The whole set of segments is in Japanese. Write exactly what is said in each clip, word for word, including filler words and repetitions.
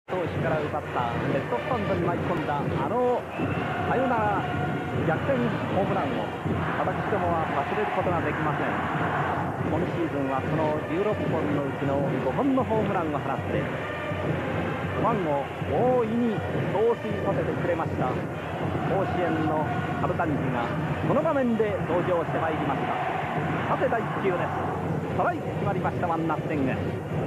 投手から奪ったレフトスタンドに舞い込んだあのサヨナラ逆転ホームランを私どもは忘れることができません。今シーズンはそのじゅうろっぽんのうちのごほんのホームランを放ってファンを大いに総帥させてくれました甲子園の春団治がこの場面で登場してまいりました。さてだいいっ球です。ストライク決まりました。ワンナッシング。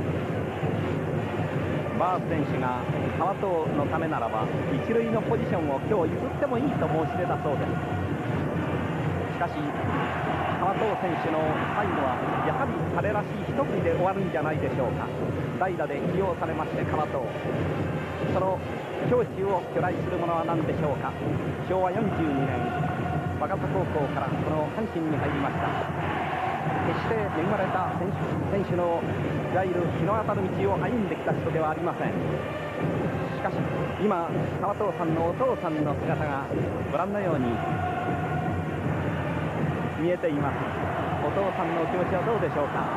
バース選手が川藤のためならば一塁のポジションを今日譲ってもいいと申し出たそうです。しかし川藤選手の最後はやはり彼らしい一振りで終わるんじゃないでしょうか。代打で起用されまして川藤、その胸中を巨来するものは何でしょうか。しょうわよんじゅうにねん若狭高校からこの阪神に入りました。決して恵まれた選手、選手のいわゆる日の当たる道を歩んできた人ではありません。しかし今川藤さんのお父さんの姿がご覧のように見えています。お父さんのお気持ちはどうでしょうか。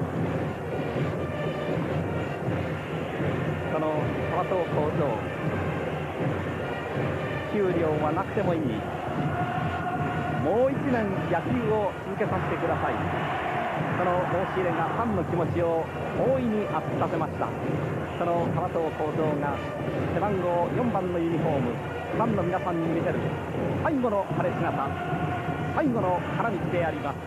その川藤幸三、給料はなくてもいい、もういちねん野球を続けさせてください。その申し入れがファンの気持ちを大いに熱くさせました。その川藤幸三が背番号よんばんのユニフォーム、ファンの皆さんに見せる最後の晴れ姿、最後の花道であります。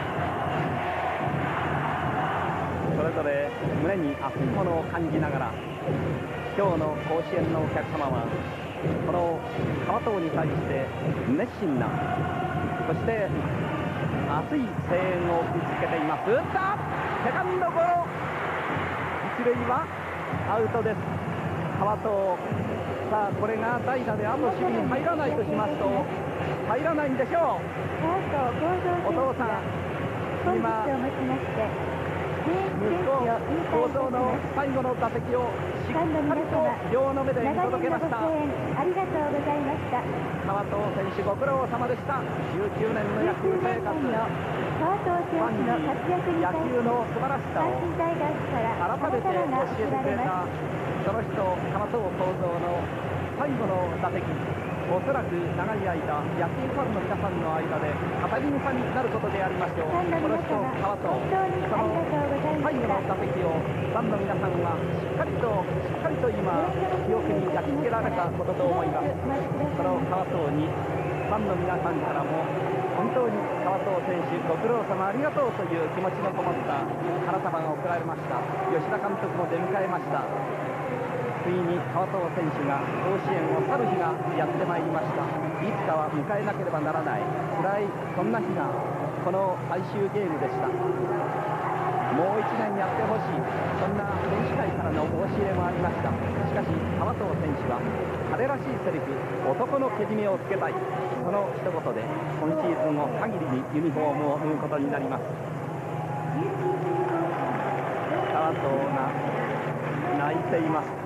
それぞれ胸に熱いものを感じながら今日の甲子園のお客様はこの川藤に対して熱心な、そして熱い声援を打ちつけています。打った、セカンドゴロ、一塁はアウトです。川藤、さあこれが代打であと守備に入らないとしますと入らないんでしょう。お父さん、今息子幸三の最後の打席をしっかりと両の目で見届けました。 ありがとうございました。 川藤選手ご苦労様でした。じゅうきゅうねんの野球生活、 川藤選手の活躍に野対球の素晴らしさを阪神大学から改めて教えてくれたその人、川藤幸三の最後の打席、おそらく長い間野球ファンの皆さんの間で語り草になることでありましょう。この人川藤、その最後の打席をファンの皆さんはしっかりとしっかりと今記憶に焼き付けられたことと思います。その川藤にファンの皆さんからも本当に川藤選手ご苦労様ありがとうという気持ちのこもった花束が贈られました。吉田監督も出迎えました。ついに川藤選手が甲子園を去る日がやってまいりました。いつかは迎えなければならない辛いそんな日がこの最終ゲームでした。もういちねんやってほしい、そんな選手会からの申し入れもありました。しかし川藤選手は彼らしいセリフ、男のけじめをつけたい、その一言で今シーズンを限りにユニフォームを脱ぐことになります。川藤が泣いています。